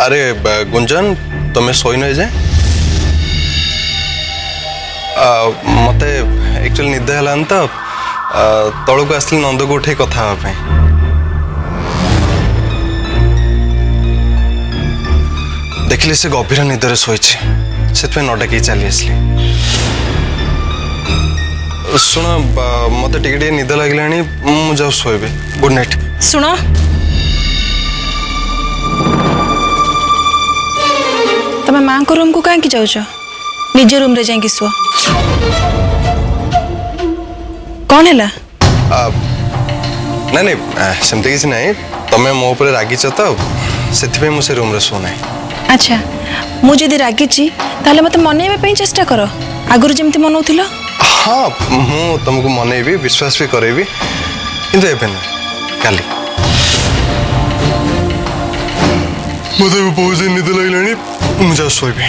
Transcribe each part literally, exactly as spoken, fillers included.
अरे गुंजन तुम्हें सोई न जाए मत एक्चुअली निद है तो तौक आसली नंद को उठे कथा देखिले से गभीर निदरे शोई से न डाक चली आसली शुण मत टे निद लगे मुझे शोबी गुड नाइट शुण तमे माँ को रूम को कहीं जाऊच निज रूम रे जाइए शुआ कौन है ना नहीं सेमती किसी ना तमें मो ऊपर रागिच तो से मुझे रूम रे शोना अच्छा मुझे रागिची ताले मत मनइबा चेष्टा कर आगुरी जमती मनौथिल हाँ मु तुमको मनइबी विश्वास भी करेबी किंतु एबे ना काली मत बहुत निद लगे मुझे शोबी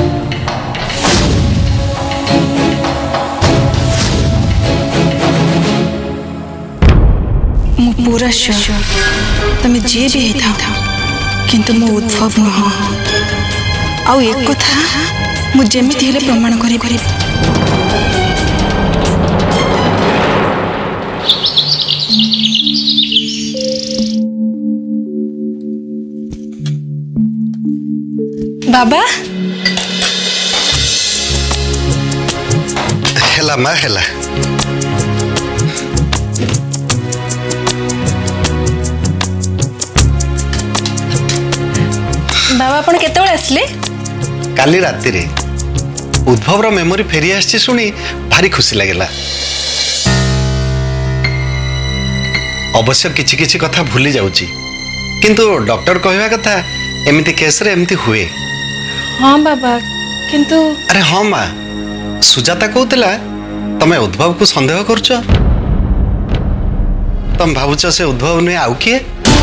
मु पूरा श्योर तमे जे भी हेता किंतु मो उद्भव नुह आउ एक कथा मु जेमिति हेले प्रमाण करी करी बाबा हेला मा हेला बाबा अपन केतेबेले आसले काली राति रे उद्भव रो मेमोरी फेरी आछि सुनी भारी खुशी लागेला अवश्य किछि किछि कथा भूली जाउची किंतु डॉक्टर कहवा कथा एमिति केस रे एमिति हुए हाँ बाबा किंतु अरे हाँ माँ सुजाता कहूला तमे उद्भव को संदेह करछ तम भावुच से उद्भव नुहे आउ किए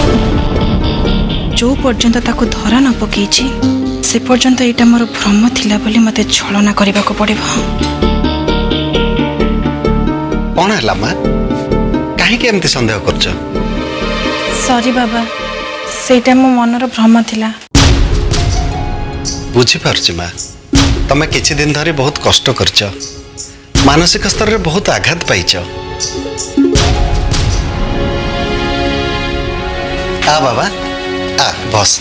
जो पर्यंत ताको धरा न पकेछि से पर्यंत एटा मोर भ्रम थिला बोली मते छलना करबा को पड़िबो कोन हला माँ काहे के एमती संदेह करछ सॉरी बाबा सेटा मो मनर भ्रम थिला बुझी पारछि माँ तमे किछि दिन धरि बहुत कष्ट करछ मानसिक स्तर रे बहुत आघात पाइछ आ बाबा आ बस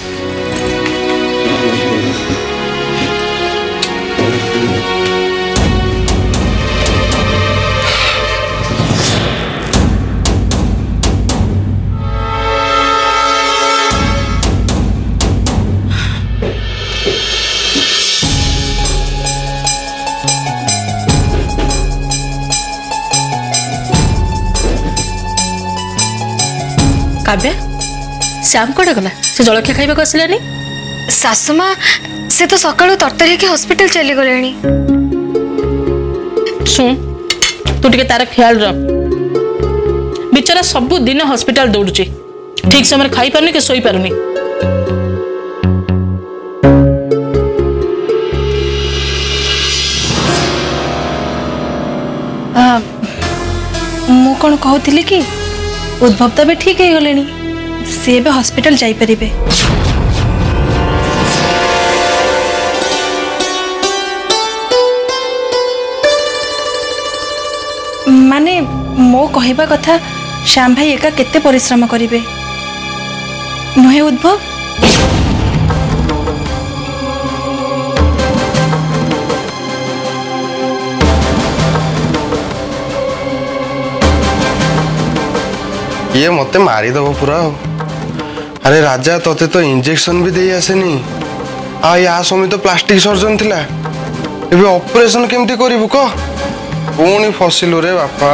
काव्या श्याम कड़े गला से जलखिया खाइबा आसलानी सासुमा से तो सकाळु तरतरी के हॉस्पिटल चली गलेनी सुन तू टिके तार ख्याल रख बेचारा सब दिन हॉस्पिटल दौड़ुची ठीक समय खाई पारुनी के सोई पारुनी मु कौन कहती कि उद्भव तो भी ठीक है गलेनी से बे हॉस्पिटल जाई परिबे माने मो कहबा कथा श्याम भाई एका केते परिश्रम करिवे नुहे उद्भव ये मते मारिदेव पूरा अरे राजा तोते तो इंजेक्शन भी दे आसेनी आ या समय तो प्लास्टिक सर्जन थिला एबे ऑपरेशन केमती करिवु को पुणी फसिलु रे बापा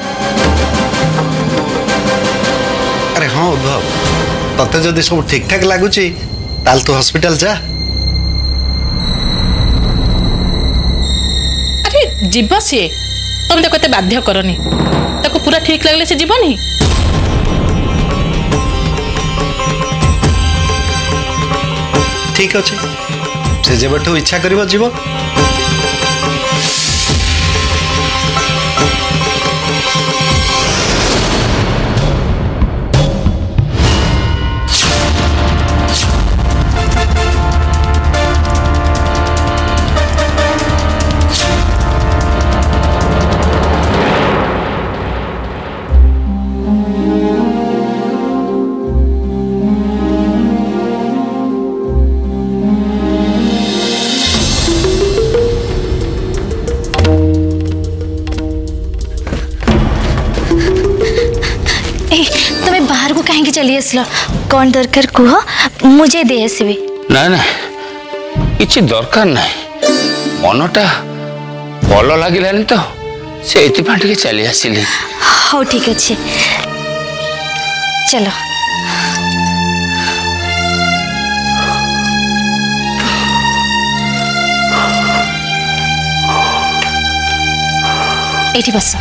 अरे हाँ उद्भव तते जदि सब ठीक ठाक लगुची ताल तू हॉस्पिटल जा अरे जीव सी तुम तो कते बाध्य करनी ताको पूरा ठीक लगले से जीवनी ठीक अच्छे से जेबठू इच्छा करिवो जीव एठी चली आसलो कौन दरकार कुह मुझे दे आसबी ना ना किछि दरकार नाही मनटा भल लागिलानी तो से टिके चली आसिली। हाँ ठीक अच्छे चलो एठी बस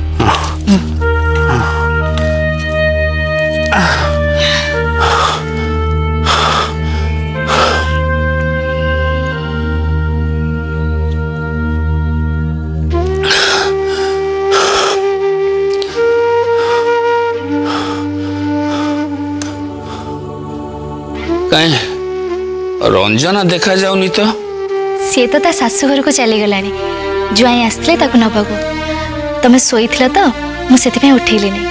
कहीं रंजना देखा जाऊनी तो सी तो ता सासू घर को चली गलानी जुआई आसले ताकू नबाकू तमे सोई थिला तो मु सेति पे उठेली नहीं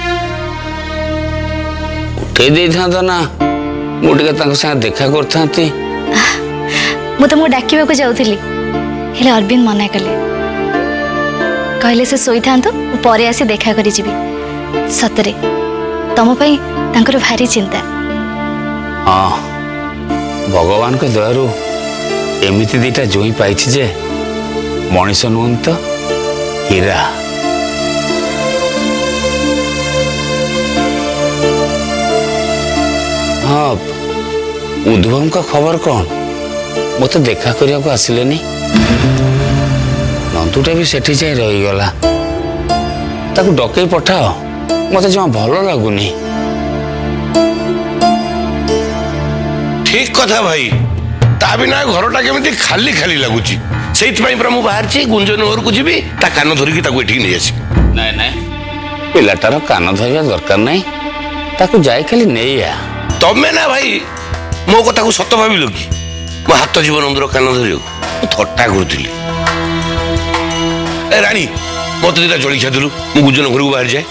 उठे दे था तो ना मुटिका तांको संग देखा करथांती मु तो मु डाकिबा को जाउथिली हेले अरविंद मना कले कहले से सोई थांतो परे आसी देखा करी जीवी सतरे तम पई तांकर भारी चिंता। हाँ भगवान को दयारु एमिति दीटा जोई पाइछि जे मनीष नुहन तो हीरा। हाँ उद्धव का खबर कौन मत देखा करिया को आसिलेनी नंदुटा भी सेठी जाई रही गला ताकू डकई पठाओ मत जमा भल लगुनी। ठीक कथा भाई ता बिना घरटा केमिति खाली खाली लगुची सेइथि पई प्रमु बाहर छी गुंजन घर को जीबी ता कान धरि की ताकू एठी नै आसी नहीं नहीं पिलाटार कान धरिया दरकार नहीं ताकू जाई खाली नहीं आ तमे ना भाई मो कथा को सत भाबिलो कि मो हाथ जीवन अंदर कान धरियो थट्टा करथिली। ए रानी मते दिटा जळी खादलु मु गुंजन घर को बाहर जाए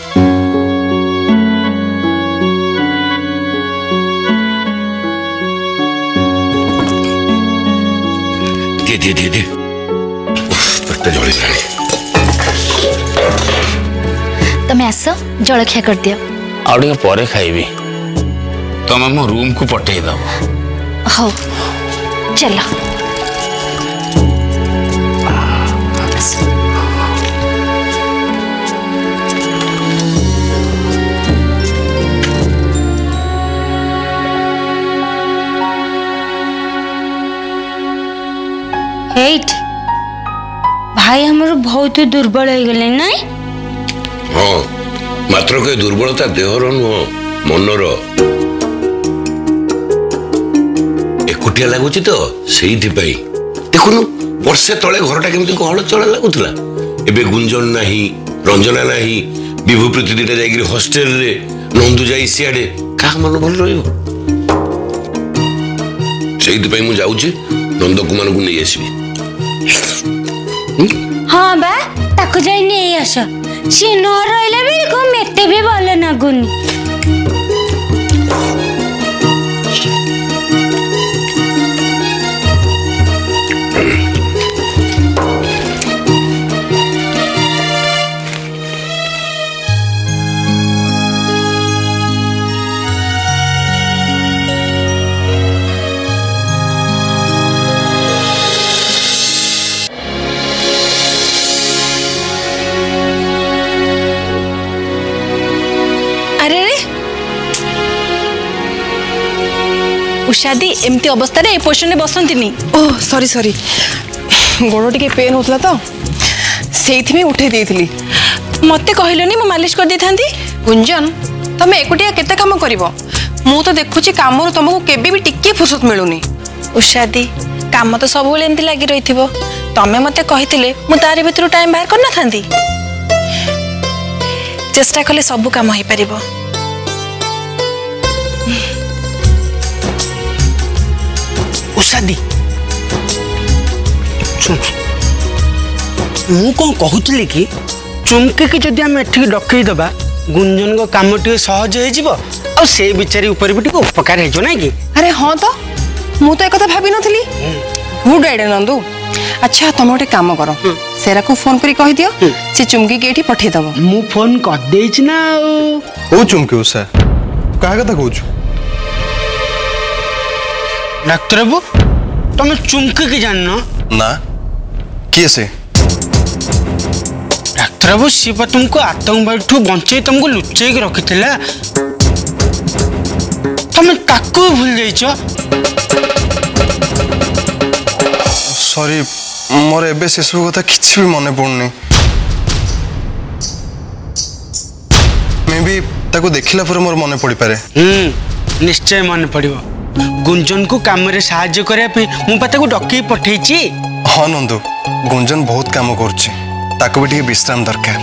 दे दे दे दे पेट जळी रानी तमे आस जलखिया कर दियो आ टिके परे खाइबी तमे मो रूम को पठेई दबो। हो चलो हेट भाई हमरो बहुत दुर्बल हो गले नहीं। हाँ मात्र के दुर्बलता देहर नुह मनर एकुटिया लगुच तो से देखुनु वर्षे तले घरटा केमती कहल चल लगुला एबे गुंजन नाही रंजना नाही विभूप्रीति दीटा जाइए हॉस्टेल रे नंदू जाई सियाडे का मन भल रहिबो से मु जाउची नंद कुमार को नहीं आसबी। हाँ बा ताको जाई नहीं आस सी न रहिले भी को मेते भी भल लागुनी। उषादी एमती अवस्था रे पोजिशन बसंती नहीं। ओह सॉरी सॉरी गोड़ टिके पेन होतला तो सेइथि में उठे देइथली मते कहलोनी म मालिश कर देथांती। गुंजन तमे एकुटिया केते काम करिवो मु तो देखुची कामरो तुमको केबे भी टिके फुर्सत मिलुनी। उषादी काम तो सब बेले एमती लागी रहिथिबो तमे मते कहिथिले मु तारि भितरु टाइम बाहर करना थांती चेष्टा कले सब काम होई परिबो। उषादी मु कौन कहूली कि चुमके की जदि आम एठिक डकई दबा गुंजन को काम टे सहज हो से बिचारी ऊपर भी उपकार हो ना कि। अरे हाँ तो मु तो एक भाभी नथली गुड आइडिया नंदू। अच्छा तुम गोटे काम कर सेरा को फोन करी कहि दियो से चुमकी के एठी पठे दबो। मु फोन कर देइछ ना ओ चुमकी उषा क्या कथा कहूँ? डाक्टर बाबू तुम चुमकी की जान ना किए से? डाक्टर बाबू सी तुमको आतंकवादी ठू बंचे तुमको लुचेक रखी तुम ताकू भूल जाइଛ। सॉरी मोर एबे से सब कथा किछि भी मने पड़नी। मैं भी ताको देखिला पर मोर मने पड़ी पारे। हम्म निश्चय मन पड़िबो। गुंजन को काम रे सहाय्य करे पे मु पता को डॉक्टर पठेछि। हां नंदू गुंजन बहुत काम करछि ताको भी ठीक विश्राम दरकार।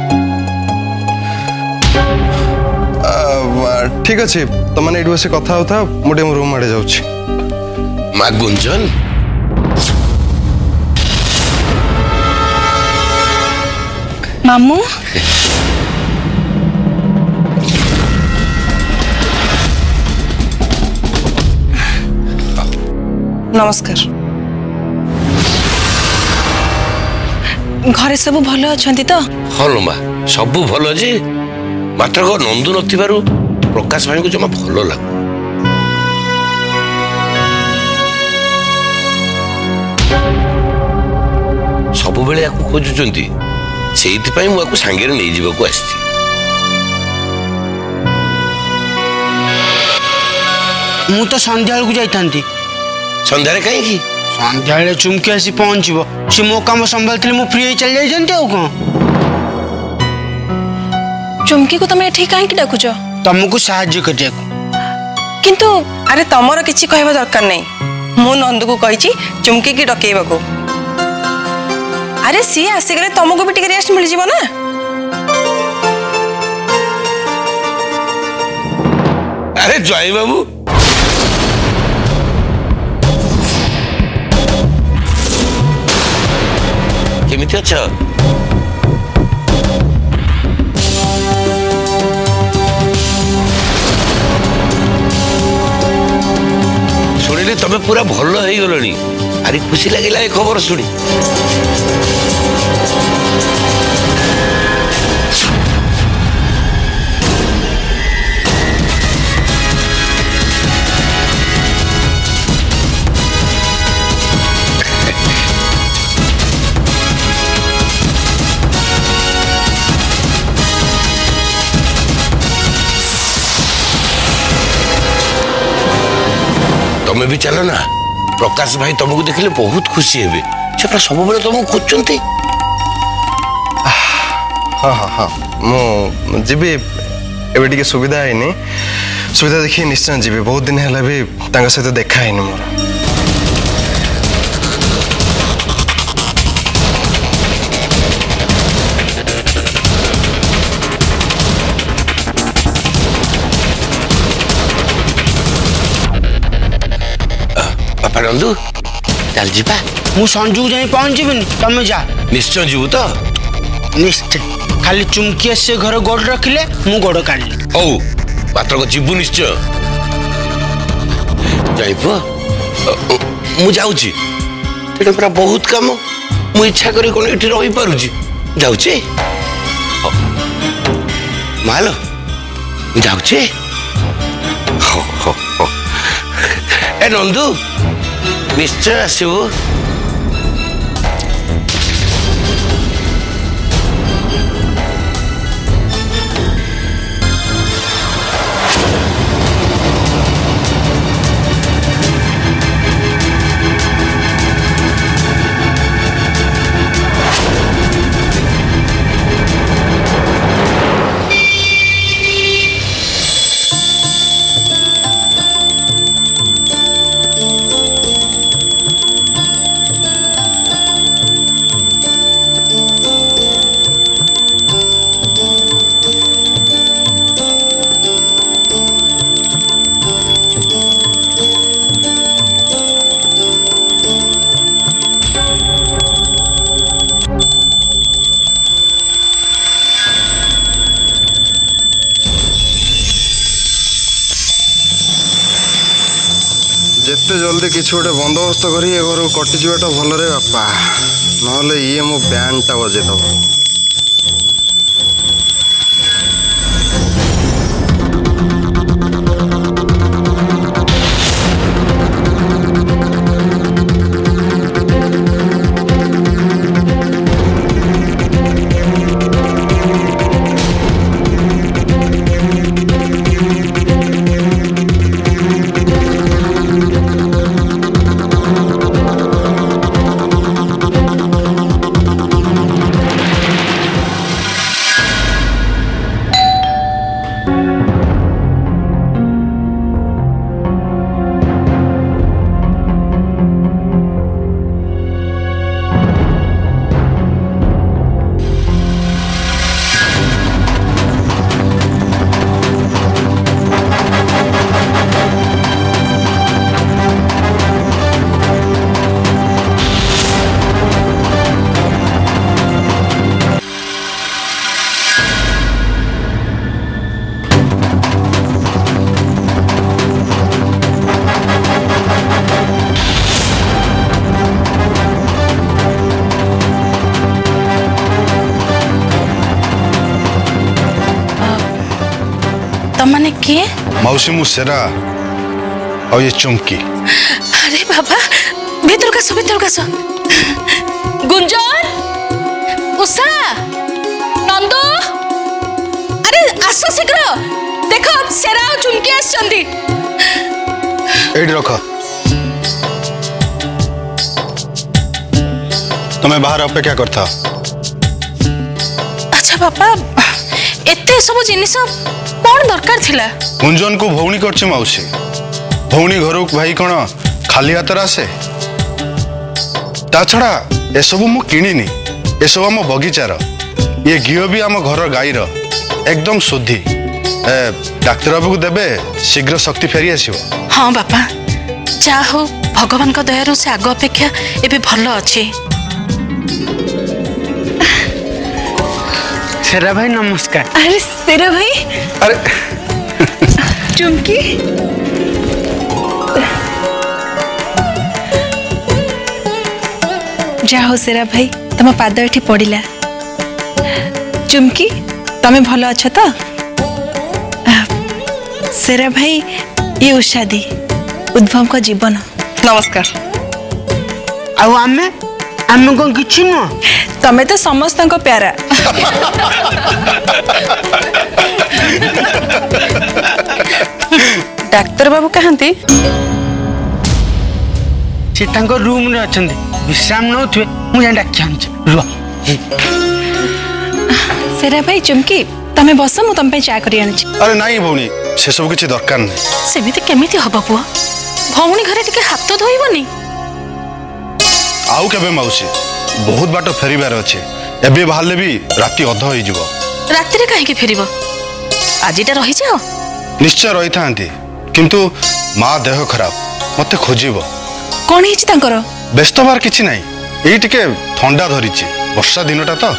ठीक अच्छे तो मैंने एडू से कथा होता मोटे मो रूम आड़े जाउछि। मा गुंजन मामू नमस्कार। घरे सब भल अछंती तो? हलो मा सबू भल जे मात्र को नंदू नथिबारु प्रकाश भाई को जमा भल लागु। सब बेले याकू खोजुचंती सेइति पई मु याकू सांगेरे नै जीवको आछि। मु तो संध्या को जाइतांती। संध्यारे कहीं की? संध्या चुमकी आसी पहुंचबो सी मो काम संभालथिले मु फ्री चल जाई जंती आ को। चुमकी को तमे एठी काहे की डाकुछ? तुमको सहाय्य करिया किंतु अरे तमरो किछि कहबा दरकार नै। मु नंदू को कहिछि चुमकी की डकेइबा को। अरे सी आसी गले तुमको भी टिके रेस्ट मिल जीवो ना। अरे जय बाबू केमिति अछ? शुणिले तमे पूरा भल हो गलनी। अरे खुशी लगिला ए खबर शुणी। तमे भी चलो ना प्रकाश भाई तुमको देखले बहुत खुशी हेबे। से सब बेले तुमको खोजचंती। हाँ हाँ हाँ मु जीबी एबे टिके सुविधा हैनी। सुविधा देखि निश्चय जीबी। बहुत दिन हैला भी तांका सहित देखा हैनी मोर। बापा नंदू चल जीवा। मु संजू जाई पहुंच जीबनी तमे जा। निश्चय जीवु तो? निश्चय खाली चुमकी से घर गोड़ रखिले मु गोड़ काढली। ओ मात्र को जीवु निश्चय जाइबो। मु जाउची तेरे पूरा बहुत काम मु इच्छा करी कोन एठी रही पारुची जाउची। मालो जाउची। हो हो हो ए नंदू निश्चय आसबो। जिते जल्दी किसी गोटे बंदोबस्त कर घर कटिजाटा भल रे बापा ना ये मो बैंड टा बजेदब। तमने किए? मौसी मु सेरा और ये चुमकी। अरे बाबा भीतर का सो भीतर का सो। गुंजन, उषा, नंदू, अरे आसो शीघ्र देखो सेरा और चुमकी आछंती। एडी रख। तुम्हें बाहर अपेक्षा करता। अच्छा बाबा एते सब जिनिस कौन दरकार थिला? गुंजन को भौणी करछे मौसी। भौणी घर भाई कौन खाली हाथ आसे? ता छड़ा ए सब मु किनिनी। ए सब आम बगीचार। ये घी भी आम घर गाईर एकदम शुद्धि। डाक्तर बाबू को देबे शीघ्र शक्ति फेरी आसीबो। हाँ बापा जा हो भगवान को दयारु से आग अपेक्षा एबे भल अछि। सेरा भाई नमस्कार। अरे सेरा भाई। अरे चुमकी जा हो सेरा भाई तम पाद एठी पड़िला। चुमकी तमे भल अछ तो? सेरा भाई ये उषा दी उद्भव का जीवन। नमस्कार। आउ आमे आमे को किछि न तमे तो समस्त को प्यारा। डाक्टर बाबू कहंती से तांको रूम रे अछंती विश्राम नउथवे मु जान डाक चाहन्छ रुआ। सेरा भाई चुमकी तमे बस मु तम पे चा करी आनछि। अरे नहीं भौणी से सब किछि दरकार नहीं। सेमिति केमिति हबा पुआ? भौणी घरे टिके हाथ धोइबनी? आउ केबे मौसी बहुत बाट फेरिबार अछि। एबे बाहरले भी राती अध होई जिवो। राती रे काहे के फेरिबो? आजिटा रहि जाओ। निश्चय रही थांती किंतु माँ देह खराब मते खोजिबो। कोन हिच तांकर? व्यस्त बार किछि नाही। एई टिके ठंडा धरिछि वर्षा दिनटा तो।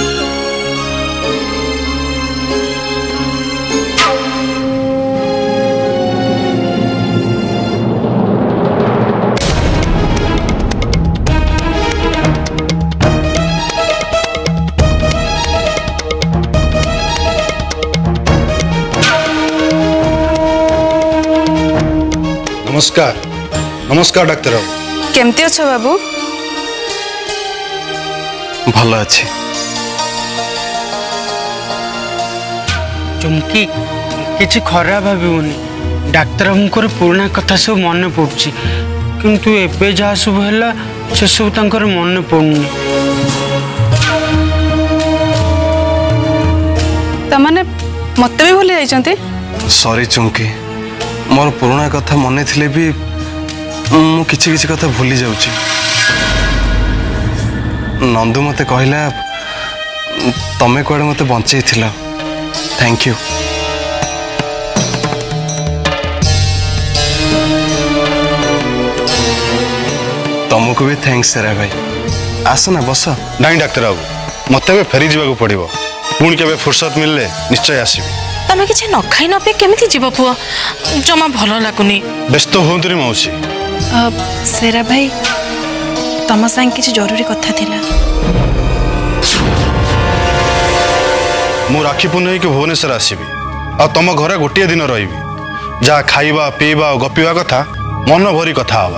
नमस्कार। नमस्कार डाक्टर। केमती अछ बाबू? भल अछि। चुमकी किछि खराब भाबिबोनी। डाक्टर हमकर पुराना कथा सब मन पड़ुछि किंतु एबे जा सब हैला से सब तांकर मन पड़ुनी। तमने मते भी भूली जाइचंती? सॉरी चुमकी मोर पुराना कथा मने थिले भी मु किछि किछि कथा भूली जाउछि। नंदू मते कहला तमे कोडे मते बंचै थिला। Thank you. तुमको भी थैंक्स सेरा भाई। आस ना बस। नहीं डाक्टर बाबू मते फेरी जीवा को पड़िबो। पुणी केबे फुर्सत मिलले निश्चय आसीबी। तमे किछि न खाइ न पे केमिति जीव पुआ? जमा भलो लागुनी। व्यस्त होंतरी मौसी। सेरा भाई तम संग किछि जरूरी कथा थिला। मु राखी पुनई के भुवनेश्वर आसीबी आ तम घरे गोटे दिन रहिबी। जा खाइबा पीबा और गपिबा कथा मन भरी कथा हवा।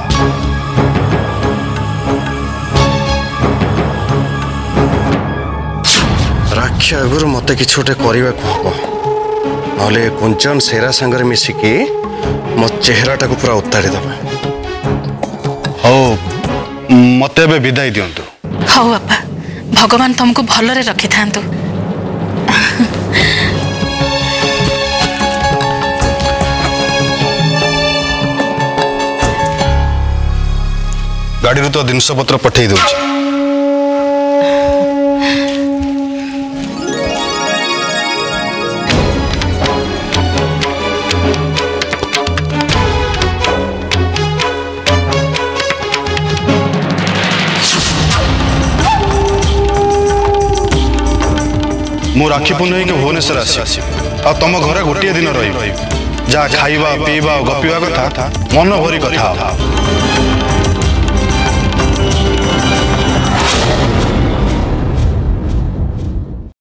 राखी आगर मते किछि गोटे करबा को हबो। नले कुंचन सेरा संगर मिसिकी मो चेहराटा को पूरा उतारी दबा। हो मते बे विदाई दियंतु। हो बापा भगवान तुमको भलरे रखि थांतु। गाड़ी रू तो जिनस पत्र पठेई दउछि। मु राखी पुनई के भुवनेश्वर आसी आ तम घरे गोटे दिन रही। जा खाइबा पीबा और गपिबा कथा मन भरी कथा।